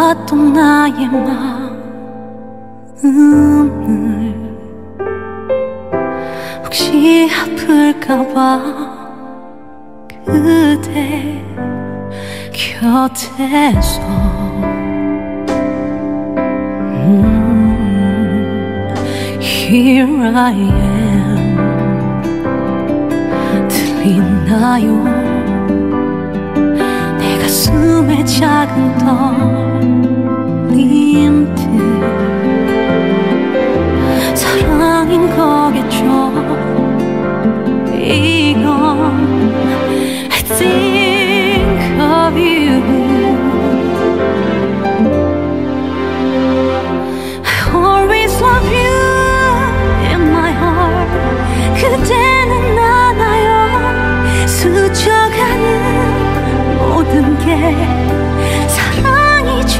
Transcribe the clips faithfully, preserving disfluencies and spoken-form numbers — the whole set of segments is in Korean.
몰랐던 나의 마음을 혹시 아플까봐 그대 곁에서 음, Here I am. 들리나요? 내 가슴에 작은 떨림들 사랑인 거겠죠. 이건 I think of you. I always love you in my heart. 그대는 알아요. 스쳐가는 모든 게 사랑이죠.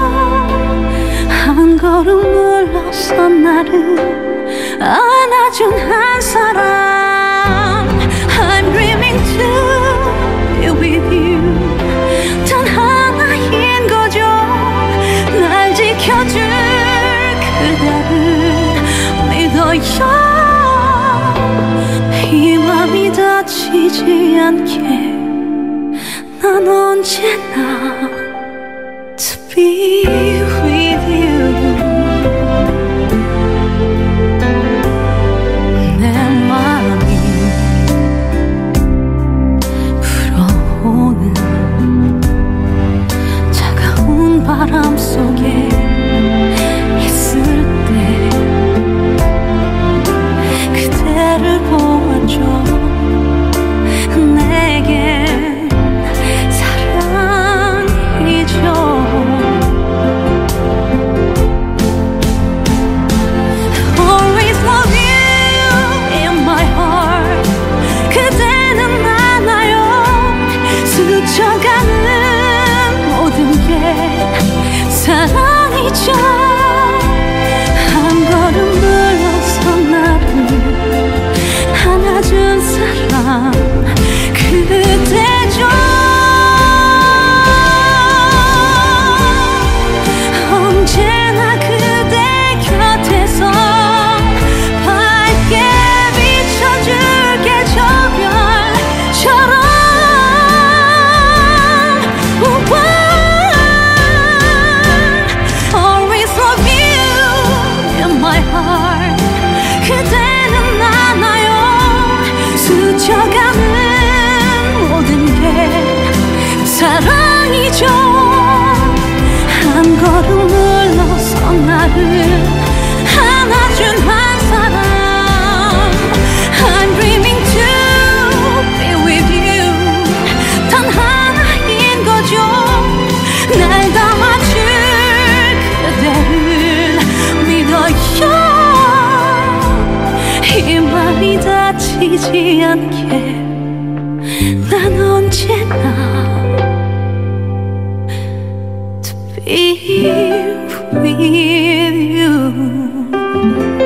한 걸음 물러서 나를 안아준 한 사람. I'm dreaming to be with you. 단 하나인 거죠. 날 지켜줄 그대를 믿어요. 이 맘이 다치지 않게 난 언제나 to be with you. 내 맘이 불어오는 차가운 바람 속에 있을 때 그대를 보아줘. 내겐 사랑이죠. Always love you in my heart. 그대는 알아요. 스쳐가는 모든 게 사랑이죠. 한 걸음 물러서 나를 안아준 사람 그대죠. 언제나 그대 곁에서 밝게 비춰줄게. 저 별처럼 Always love you in my heart. 그대는 알아요. 스쳐가는 모든 게 사랑이죠. 한 걸음 물러서 나를 안아준 한 사람. I'm dreaming to be with you. 단 하나인 거죠. 날 담아줄 그대를 믿어요. 이 맘이 다치지 않게 난 언제나 to be with you.